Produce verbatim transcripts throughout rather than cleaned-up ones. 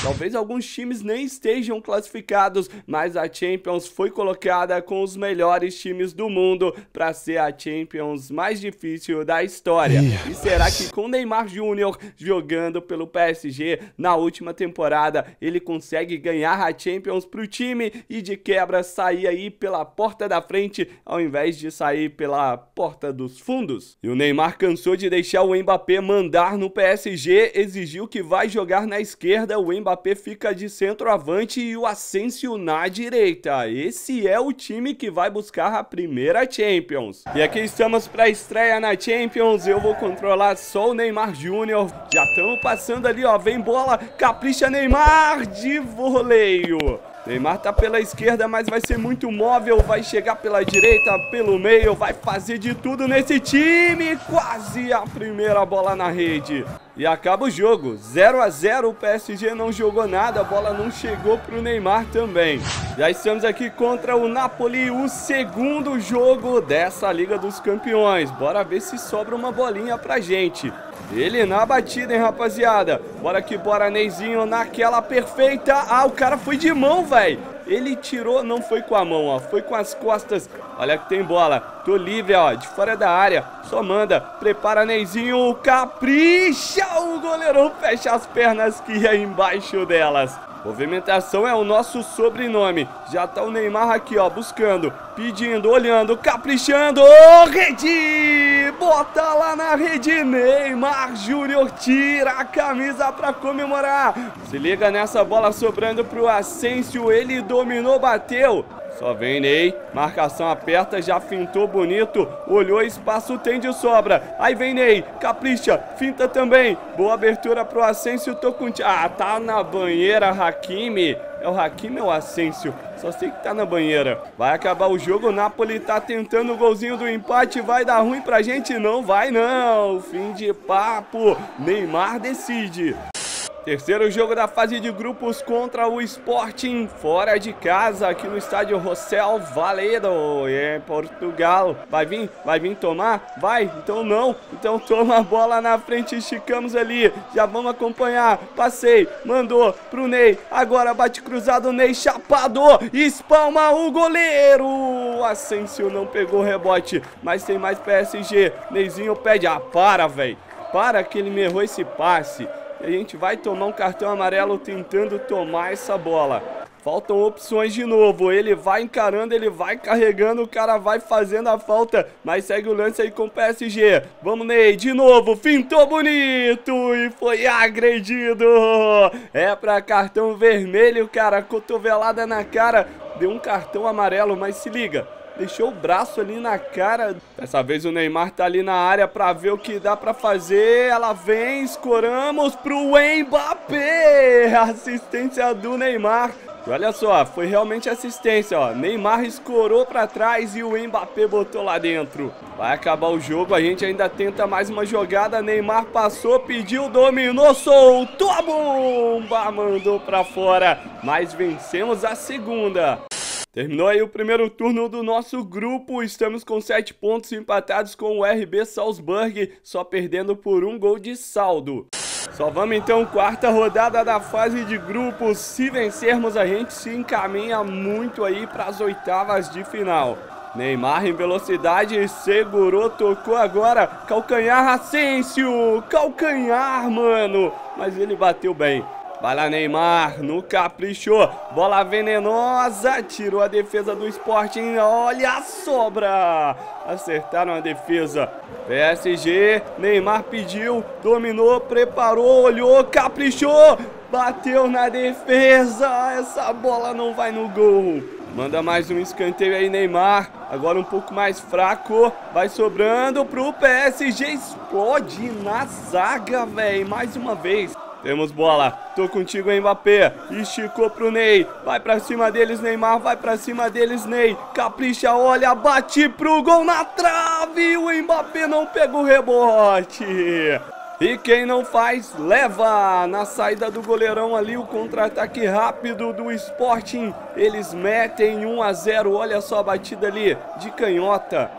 Talvez alguns times nem estejam classificados, mas a Champions foi colocada com os melhores times do mundo para ser a Champions mais difícil da história. E será que com Neymar Júnior jogando pelo P S G na última temporada, ele consegue ganhar a Champions pro time e de quebra sair aí pela porta da frente ao invés de sair pela porta dos fundos? E o Neymar cansou de deixar o Mbappé mandar no P S G, exigiu que vai jogar na esquerda, o Mbappé Mbappé fica de centroavante e o Asensio na direita. Esse é o time que vai buscar a primeira Champions. E aqui estamos para a estreia na Champions. Eu vou controlar só o Neymar Júnior. Já estamos passando ali, ó. Vem bola, capricha Neymar de voleio. Neymar tá pela esquerda, mas vai ser muito móvel, vai chegar pela direita, pelo meio, vai fazer de tudo nesse time. Quase a primeira bola na rede. E acaba o jogo, zero a zero, o P S G não jogou nada, a bola não chegou pro Neymar também. Já estamos aqui contra o Napoli, o segundo jogo dessa Liga dos Campeões. Bora ver se sobra uma bolinha pra gente. Ele na batida, hein, rapaziada. Bora que bora, Neizinho naquela perfeita. Ah, o cara foi de mão, velho. Ele tirou, não foi com a mão, ó. Foi com as costas. Olha que tem bola. Tô livre, ó. De fora da área. Só manda. Prepara, Neizinho. Capricha. O goleirão fecha as pernas que ia embaixo delas. Movimentação é o nosso sobrenome. Já tá o Neymar aqui, ó, buscando, pedindo, olhando, caprichando. Oh, rede! Bota lá na rede. Neymar Júnior tira a camisa pra comemorar. Se liga nessa bola sobrando pro Asensio. Ele dominou, bateu. Só vem Ney, marcação aperta, já fintou bonito, olhou, espaço tem de sobra. Aí vem Ney, capricha, finta também. Boa abertura pro Asensio, tô com... Ah, tá na banheira, Hakimi. É o Hakimi ou o Asensio? Só sei que tá na banheira. Vai acabar o jogo, o Napoli tá tentando o golzinho do empate. Vai dar ruim pra gente? Não vai não. Fim de papo. Neymar decide. Terceiro jogo da fase de grupos contra o Sporting, fora de casa, aqui no estádio Rossell Valedo, em Portugal. Vai vir? Vai vir tomar? Vai? Então não. Então toma a bola na frente, esticamos ali. Já vamos acompanhar. Passei, mandou pro Ney. Agora bate cruzado, Ney chapado. Espalma o goleiro. O Asensio não pegou o rebote, mas tem mais P S G. Neyzinho pede. Ah, para, velho. Para que ele me errou esse passe. E a gente vai tomar um cartão amarelo tentando tomar essa bola. Faltam opções de novo. Ele vai encarando, ele vai carregando, o cara vai fazendo a falta. Mas segue o lance aí com o P S G. Vamos, Ney, de novo. Fintou bonito e foi agredido. É pra cartão vermelho, cara. Cotovelada na cara. Deu um cartão amarelo, mas se liga. Deixou o braço ali na cara. Dessa vez o Neymar tá ali na área pra ver o que dá pra fazer. Ela vem, escoramos pro Mbappé. Assistência do Neymar. E olha só, foi realmente assistência, ó. Neymar escorou pra trás e o Mbappé botou lá dentro. Vai acabar o jogo, a gente ainda tenta mais uma jogada. Neymar passou, pediu, dominou, soltou a bomba, mandou pra fora. Mas vencemos a segunda. Terminou aí o primeiro turno do nosso grupo, estamos com sete pontos empatados com o R B Salzburg, só perdendo por um gol de saldo. Só vamos então, quarta rodada da fase de grupos, se vencermos a gente se encaminha muito aí para as oitavas de final. Neymar em velocidade, segurou, tocou agora, calcanhar Asensio, calcanhar, mano, mas ele bateu bem. Vai lá, Neymar, no caprichou, bola venenosa, tirou a defesa do Sporting, olha a sobra, acertaram a defesa, P S G, Neymar pediu, dominou, preparou, olhou, caprichou, bateu na defesa, essa bola não vai no gol. Manda mais um escanteio aí, Neymar. Agora um pouco mais fraco. Vai sobrando pro P S G. Explode na zaga, velho. Mais uma vez. Temos bola. Tô contigo, Mbappé. Esticou pro Ney. Vai pra cima deles, Neymar. Vai pra cima deles, Ney. Capricha, olha. Bate pro gol na trave. O Mbappé não pega o rebote. E quem não faz, leva na saída do goleirão ali, o contra-ataque rápido do Sporting. Eles metem um a zero, olha só a batida ali de canhota.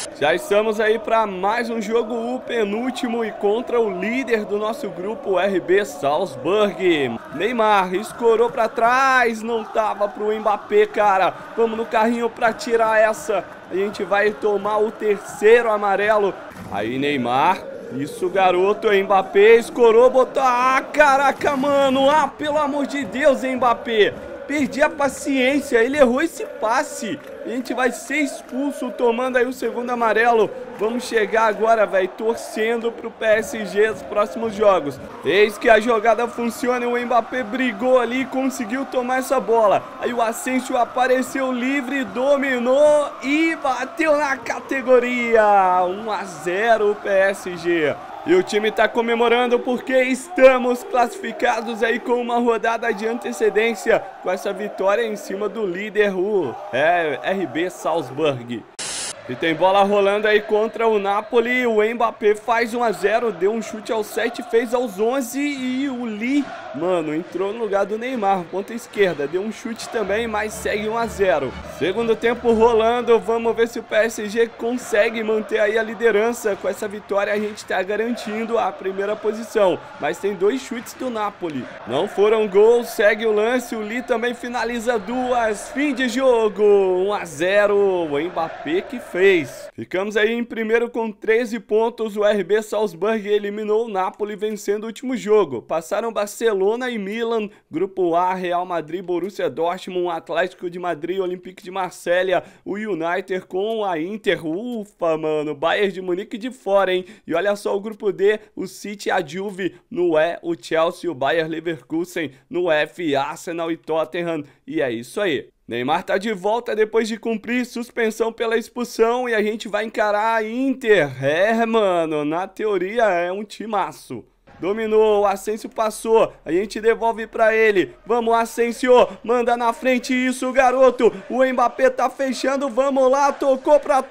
Já estamos aí para mais um jogo, o penúltimo, e contra o líder do nosso grupo, o R B Salzburg. Neymar escorou para trás, não tava pro Mbappé, cara. Vamos no carrinho para tirar essa. A gente vai tomar o terceiro amarelo. Aí Neymar, isso garoto, Mbappé escorou, botou... Ah, caraca, mano, ah, pelo amor de Deus, Mbappé. Perdi a paciência, ele errou esse passe. A gente vai ser expulso, tomando aí o segundo amarelo. Vamos chegar agora, velho, torcendo pro P S G nos próximos jogos. Eis que a jogada funciona, o Mbappé brigou ali e conseguiu tomar essa bola. Aí o Asensio apareceu livre, dominou e bateu na categoria. um a zero o P S G. E o time tá comemorando porque estamos classificados aí com uma rodada de antecedência, com essa vitória em cima do líder, o é, R B Salzburg. E tem bola rolando aí contra o Napoli. O Mbappé faz um a zero, deu um chute aos sete, fez aos onze. E o Lee, mano, entrou no lugar do Neymar, ponta esquerda. Deu um chute também, mas segue um a zero. Segundo tempo rolando, vamos ver se o P S G consegue manter aí a liderança. Com essa vitória a gente tá garantindo a primeira posição. Mas tem dois chutes do Napoli. Não foram gols, segue o lance. O Lee também finaliza duas. Fim de jogo, um a zero. O Mbappé que fez. Ficamos aí em primeiro com treze pontos. O R B Salzburg eliminou o Napoli, vencendo o último jogo. Passaram Barcelona e Milan, Grupo A, Real Madrid, Borussia Dortmund, Atlético de Madrid, Olympique de Marselha, o United com a Inter. Ufa, mano, Bayern de Munique de fora, hein? E olha só o Grupo D, o City e a Juve, no E, o Chelsea, o Bayer Leverkusen, no F, Arsenal e Tottenham. E é isso aí. Neymar tá de volta depois de cumprir suspensão pela expulsão e a gente vai encarar a Inter. É, mano, na teoria é um timaço. Dominou, o Asensio passou, a gente devolve pra ele. Vamos, Asensio, manda na frente isso, garoto. O Mbappé tá fechando, vamos lá, tocou pra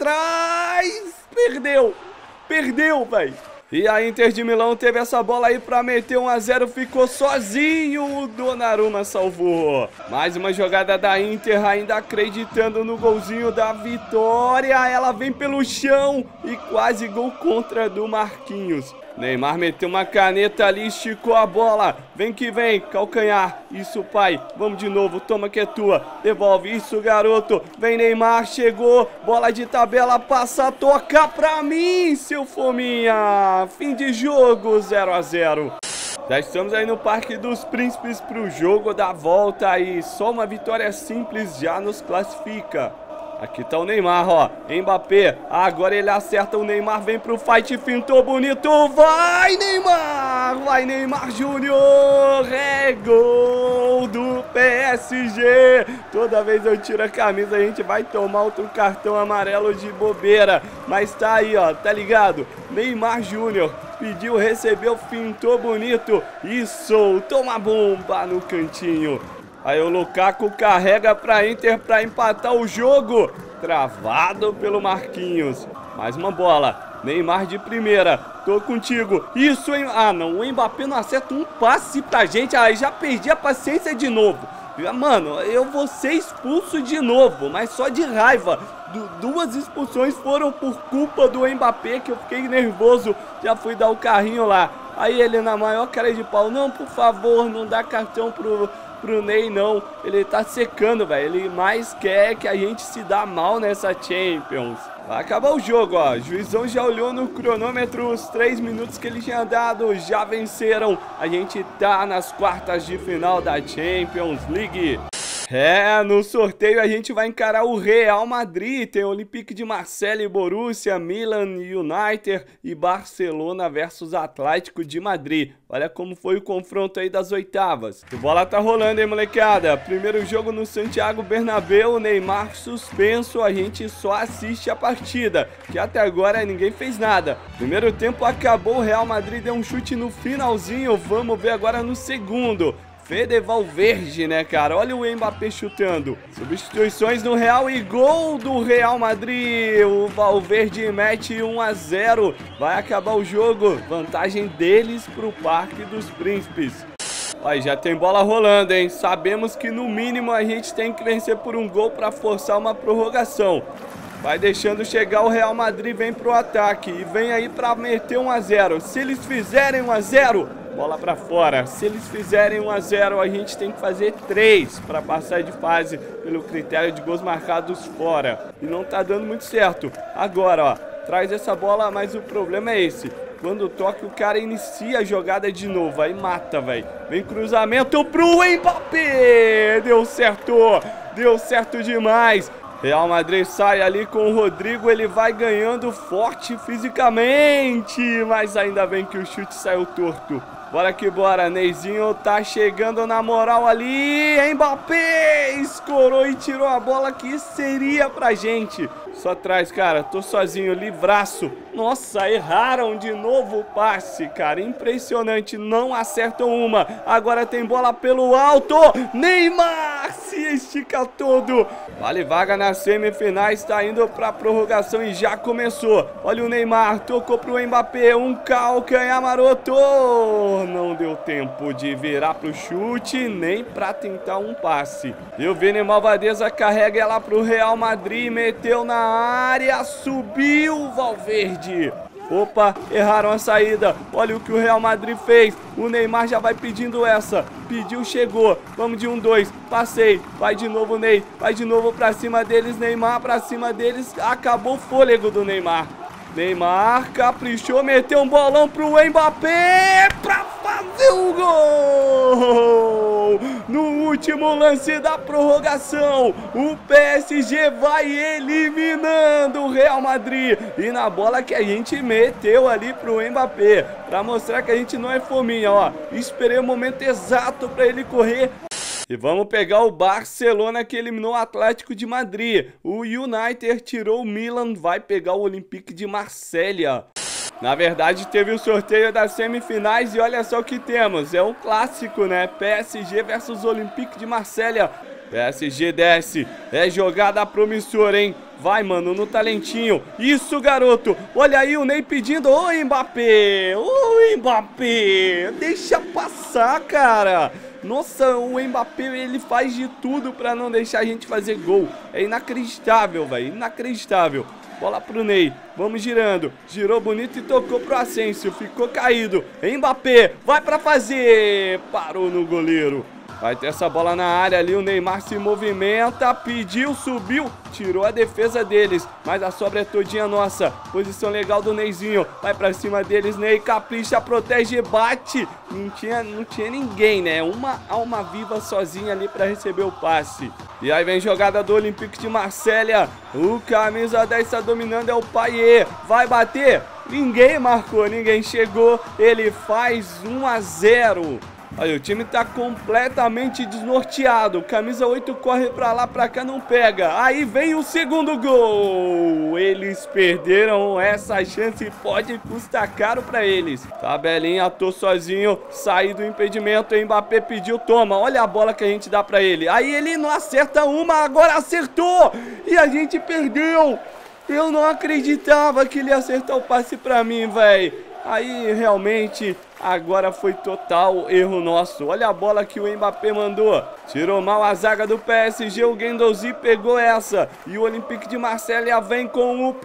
trás. Perdeu, perdeu, velho. E a Inter de Milão teve essa bola aí pra meter um a zero, ficou sozinho, o Donnarumma salvou. Mais uma jogada da Inter, ainda acreditando no golzinho da vitória. Ela vem pelo chão e quase gol contra do Marquinhos. Neymar meteu uma caneta ali, esticou a bola. Vem que vem, calcanhar. Isso, pai. Vamos de novo, toma que é tua. Devolve, isso, garoto. Vem Neymar, chegou. Bola de tabela, passa, toca pra mim, seu fominha. Fim de jogo, zero a zero. Já estamos aí no Parque dos Príncipes pro jogo da volta e só uma vitória simples já nos classifica. Aqui tá o Neymar, ó, Mbappé, agora ele acerta, o Neymar vem pro fight, fintou bonito, vai Neymar, vai Neymar Júnior, é gol do P S G. Toda vez eu tiro a camisa a gente vai tomar outro cartão amarelo de bobeira, mas tá aí, ó, tá ligado? Neymar Júnior pediu, recebeu, fintou bonito e soltou uma bomba no cantinho. Aí o Lukaku carrega pra Inter pra empatar o jogo. Travado pelo Marquinhos. Mais uma bola. Neymar de primeira. Tô contigo. Isso, hein? Ah, não. O Mbappé não acerta um passe pra gente. Aí já perdi a paciência de novo. Mano, eu vou ser expulso de novo, mas só de raiva. Du duas expulsões foram por culpa do Mbappé, que eu fiquei nervoso. Já fui dar o carrinho lá. Aí ele na maior cara de pau. Não, por favor, não dá cartão pro... pro Ney não, ele tá secando, velho. Ele mais quer que a gente se dá mal nessa Champions. Vai acabar o jogo, ó. O juizão já olhou no cronômetro, os três minutos que ele tinha dado já venceram. A gente tá nas quartas de final da Champions League. É, no sorteio a gente vai encarar o Real Madrid, tem Olympique de Marselha e Borussia, Milan United e Barcelona versus Atlético de Madrid. Olha como foi o confronto aí das oitavas. A bola tá rolando, hein, molecada? Primeiro jogo no Santiago Bernabéu, Neymar suspenso, a gente só assiste a partida, que até agora ninguém fez nada. Primeiro tempo acabou, o Real Madrid deu um chute no finalzinho, vamos ver agora no segundo. Fede Valverde, né, cara? Olha o Mbappé chutando. Substituições no Real e gol do Real Madrid. O Valverde mete um a zero. Vai acabar o jogo. Vantagem deles pro Parque dos Príncipes. Olha, já tem bola rolando, hein? Sabemos que no mínimo a gente tem que vencer por um gol para forçar uma prorrogação. Vai deixando chegar o Real Madrid, vem pro ataque e vem aí pra meter um a zero. Se eles fizerem um a zero, bola pra fora. Se eles fizerem um a zero, a gente tem que fazer três pra passar de fase pelo critério de gols marcados fora. E não tá dando muito certo. Agora, ó, traz essa bola, mas o problema é esse. Quando toca, o cara inicia a jogada de novo, aí mata, velho. Vem cruzamento pro Mbappé. Deu certo, deu certo demais. Real Madrid sai ali com o Rodrigo, ele vai ganhando forte fisicamente, mas ainda bem que o chute saiu torto. Bora que bora, Neizinho tá chegando na moral ali, Mbappé escorou e tirou a bola que seria pra gente. Só traz, cara, tô sozinho, livraço. Nossa, erraram de novo o passe, cara, impressionante, não acertam uma. Agora tem bola pelo alto, Neymar se estica todo. Vale vaga nas semifinais, tá indo pra prorrogação e já começou. Olha o Neymar, tocou pro Mbappé, um calcanhar maroto. Não deu tempo de virar pro chute, nem pra tentar um passe. E o Vini Malvadeza carrega ela pro Real Madrid, meteu na área, subiu o Valverde. Opa, erraram a saída. Olha o que o Real Madrid fez. O Neymar já vai pedindo essa. Pediu, chegou. Vamos de um, dois. Passei. Vai de novo, Ney. Vai de novo pra cima deles. Neymar pra cima deles. Acabou o fôlego do Neymar. Neymar caprichou, meteu um bolão pro Mbappé pra fazer o gol! No último lance da prorrogação, o P S G vai eliminando o Real Madrid. E na bola que a gente meteu ali pro Mbappé, pra mostrar que a gente não é fominha, ó. Esperei o momento exato pra ele correr. E vamos pegar o Barcelona que eliminou o Atlético de Madrid. O United tirou o Milan, vai pegar o Olympique de Marselha. Na verdade teve o sorteio das semifinais e olha só o que temos. É um clássico, né? P S G versus Olympique de Marselha. P S G desce, é jogada promissora, hein? Vai, mano, no talentinho. Isso, garoto. Olha aí o Ney pedindo. Ô, Mbappé. Ô, Mbappé. Deixa passar, cara. Nossa, o Mbappé, ele faz de tudo pra não deixar a gente fazer gol. É inacreditável, velho. Inacreditável. Bola pro Ney. Vamos girando. Girou bonito e tocou pro Asensio. Ficou caído. Mbappé. Vai pra fazer. Parou no goleiro. Vai ter essa bola na área ali, o Neymar se movimenta, pediu, subiu, tirou a defesa deles, mas a sobra é todinha nossa. Posição legal do Neizinho, vai pra cima deles, Ney, capricha, protege, bate. Não tinha, não tinha ninguém, né? Uma alma viva sozinha ali pra receber o passe. E aí vem jogada do Olympique de Marselha, o camisa dez tá dominando, é o Payet, vai bater. Ninguém marcou, ninguém chegou, ele faz um a zero. Olha, o time tá completamente desnorteado. Camisa oito corre pra lá, pra cá, não pega. Aí vem o segundo gol. Eles perderam essa chance e pode custar caro pra eles. Tabelinha, tô sozinho. Saí do impedimento, Mbappé pediu, toma. Olha a bola que a gente dá pra ele. Aí ele não acerta uma, agora acertou. E a gente perdeu. Eu não acreditava que ele ia acertar o passe pra mim, velho. Aí realmente agora foi total erro nosso. Olha a bola que o Mbappé mandou. Tirou mal a zaga do P S G. O Guendouzi pegou essa. E o Olympique de Marselha vem com o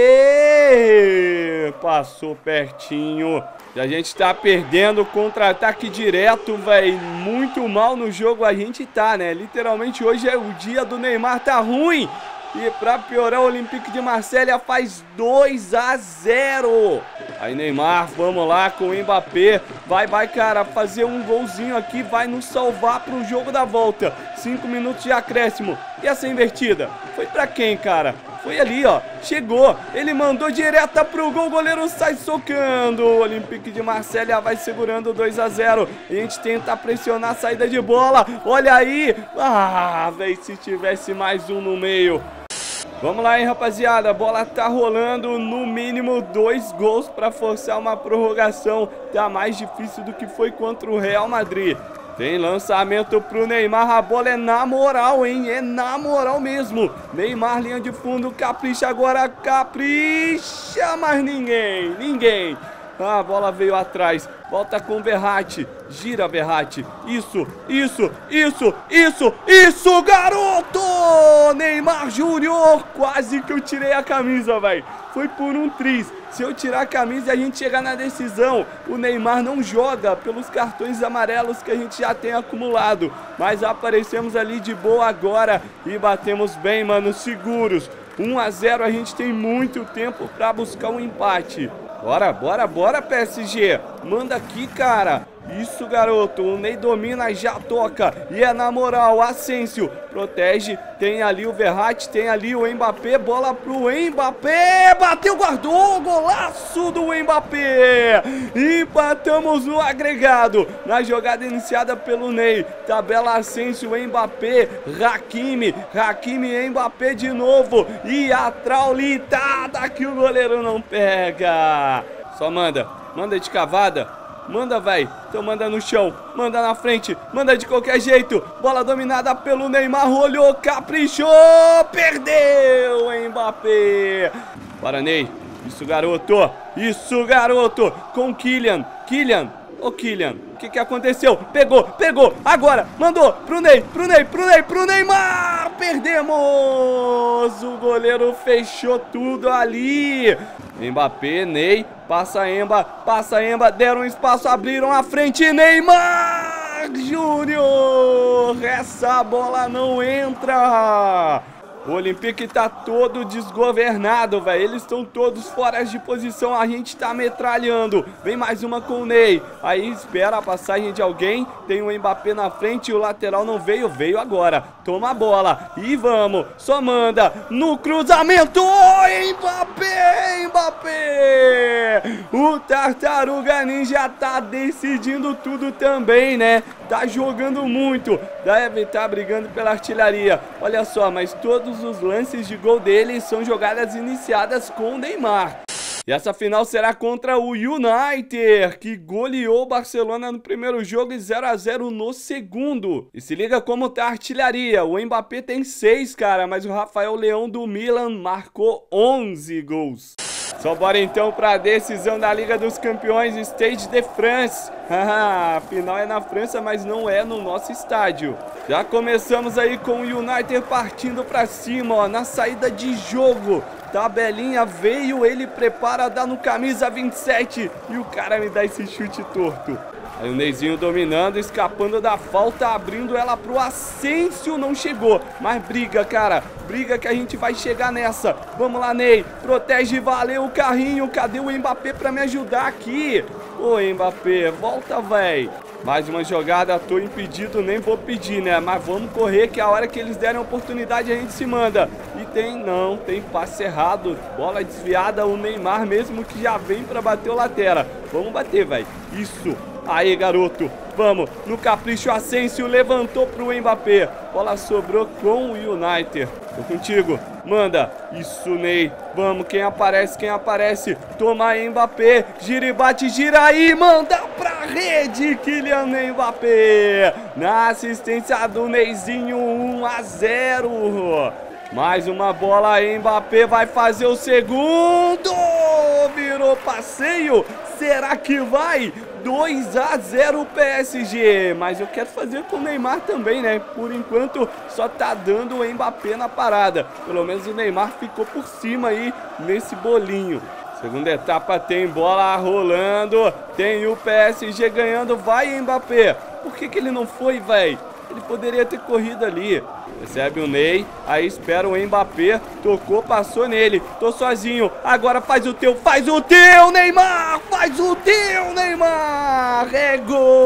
Payet. Passou pertinho. E a gente tá perdendo contra-ataque direto, velho. Muito mal no jogo a gente tá, né? Literalmente hoje é o dia do Neymar, tá ruim. E pra piorar, o Olympique de Marselha faz dois a zero. Aí Neymar, vamos lá com o Mbappé. Vai, vai, cara, fazer um golzinho aqui vai nos salvar pro jogo da volta. Cinco minutos de acréscimo. E essa invertida? Foi pra quem, cara? Foi ali, ó. Chegou. Ele mandou direta pro gol. O goleiro sai socando. O Olympique de Marselha vai segurando dois a zero. A gente tenta pressionar a saída de bola. Olha aí. Ah, velho, se tivesse mais um no meio. Vamos lá, hein, rapaziada, a bola tá rolando, no mínimo dois gols para forçar uma prorrogação, tá mais difícil do que foi contra o Real Madrid. Tem lançamento pro Neymar, a bola é na moral, hein, é na moral mesmo. Neymar, linha de fundo, capricha agora, capricha, mas ninguém, ninguém. Ah, a bola veio atrás. Volta com o Verratti. Gira, Verratti. Isso, isso, isso, isso, isso, garoto! Neymar Júnior. Quase que eu tirei a camisa, velho. Foi por um triz. Se eu tirar a camisa e a gente chegar na decisão, o Neymar não joga pelos cartões amarelos que a gente já tem acumulado. Mas aparecemos ali de boa agora e batemos bem, mano, seguros. um a zero, a gente tem muito tempo pra buscar um empate. Bora, bora, bora, P S G. Manda aqui, cara. Isso, garoto. O Ney domina, já toca. E é na moral, Asensio protege. Tem ali o Verratti, tem ali o Mbappé. Bola pro Mbappé. Bateu, guardou. Golaço do Mbappé. Empatamos no agregado. Na jogada iniciada pelo Ney. Tabela Asensio, Mbappé, Hakimi. Hakimi, Mbappé de novo. E a traulitada que o goleiro não pega. Só manda. Manda de cavada. Manda, vai. Então manda no chão. Manda na frente. Manda de qualquer jeito. Bola dominada pelo Neymar. Olhou, caprichou. Perdeu, Mbappé. Bora, Ney. Isso, garoto. Isso, garoto. Com Kylian. Kylian. Ô, Kylian. O que que aconteceu? Pegou, pegou. Agora. Mandou pro Ney. Pro Ney, pro Ney, pro Neymar. Perdemos. O goleiro fechou tudo ali. Mbappé, Ney. Passa Emba, passa Emba, deram espaço, abriram a frente, Neymar Júnior! Essa bola não entra! O Olympique tá todo desgovernado, velho. Eles estão todos fora de posição. A gente tá metralhando. Vem mais uma com o Ney. Aí espera a passagem de alguém. Tem o Mbappé na frente. O lateral não veio. Veio agora. Toma a bola. E vamos. Só manda. No cruzamento. Mbappé! Mbappé! O Tartaruga Ninja tá decidindo tudo também, né? Tá jogando muito. Deve estar brigando pela artilharia. Olha só, mas todos os lances de gol dele são jogadas iniciadas com o Neymar. E essa final será contra o United, que goleou o Barcelona no primeiro jogo e zero a zero no segundo. E se liga como tá a artilharia. O Mbappé tem seis, cara, mas o Rafael Leão do Milan marcou onze gols. Só bora então para a decisão da Liga dos Campeões, Stade de France. A final é na França, mas não é no nosso estádio. Já começamos aí com o United partindo para cima, ó, na saída de jogo. Tabelinha veio, ele prepara, dá no camisa vinte e sete e o cara me dá esse chute torto. Aí o Neyzinho dominando, escapando da falta, abrindo ela pro Asensio, não chegou, mas briga, cara, briga que a gente vai chegar nessa. Vamos lá, Ney, protege, valeu o carrinho, cadê o Mbappé pra me ajudar aqui? Ô, Mbappé, volta, véi. Mais uma jogada, tô impedido, nem vou pedir, né? Mas vamos correr que a hora que eles derem a oportunidade a gente se manda. E tem, não, tem passe errado, bola desviada, o Neymar mesmo que já vem pra bater o lateral. Vamos bater, velho. Isso. Aí, garoto, vamos, no capricho, Asensio levantou pro Mbappé, bola sobrou com o United. Tô contigo, manda, isso, Ney, vamos, quem aparece, quem aparece, toma Mbappé, gira e bate, gira aí, manda pra rede, Kylian Mbappé, na assistência do Neyzinho, um a zero. Mais uma bola, Mbappé vai fazer o segundo, virou passeio, será que vai? dois a zero P S G, mas eu quero fazer com o Neymar também, né? Por enquanto só tá dando o Mbappé na parada, pelo menos o Neymar ficou por cima aí nesse bolinho. Segunda etapa tem bola rolando, tem o P S G ganhando, vai Mbappé. Por que que ele não foi, velho? Ele poderia ter corrido ali. Recebe o Ney, aí espera o Mbappé, tocou, passou nele, tô sozinho, agora faz o teu, faz o teu, Neymar, faz o teu, Neymar, é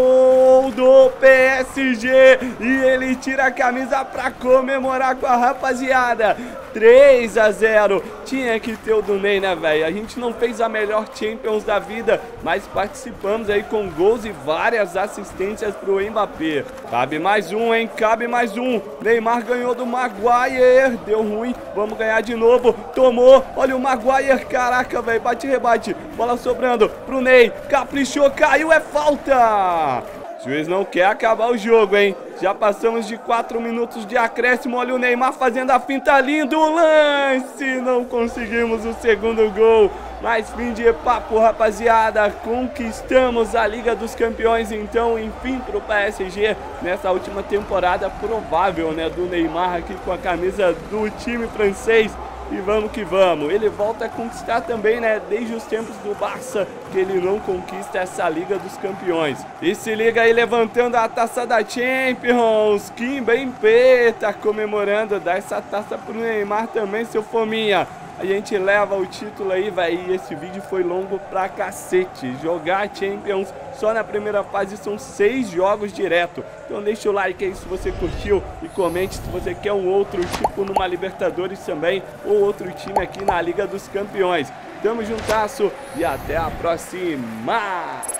gol do P S G, e ele tira a camisa pra comemorar com a rapaziada, três a zero, tinha que ter o do Ney, né, velho, a gente não fez a melhor Champions da vida, mas participamos aí com gols e várias assistências pro Mbappé, cabe mais um, hein, cabe mais um, Neymar ganhou do Maguire, deu ruim, vamos ganhar de novo, tomou, olha o Maguire, caraca, velho, bate e rebate, bola sobrando pro Ney, caprichou, caiu, é falta! O juiz não quer acabar o jogo, hein? Já passamos de quatro minutos de acréscimo. Olha o Neymar fazendo a finta, lindo lance. Não conseguimos o segundo gol. Mas fim de papo, rapaziada. Conquistamos a Liga dos Campeões, então, enfim, pro P S G. Nessa última temporada provável, né, do Neymar aqui com a camisa do time francês. E vamos que vamos, ele volta a conquistar também, né, desde os tempos do Barça, que ele não conquista essa Liga dos Campeões. E se liga aí, levantando a taça da Champions, Kim Mbappé tá comemorando, dá essa taça pro Neymar também, seu fominha. A gente leva o título aí, velho, e esse vídeo foi longo pra cacete. Jogar Champions só na primeira fase são seis jogos direto. Então deixa o like aí se você curtiu e comente se você quer um outro tipo numa Libertadores também, ou outro time aqui na Liga dos Campeões. Tamo juntasso e até a próxima!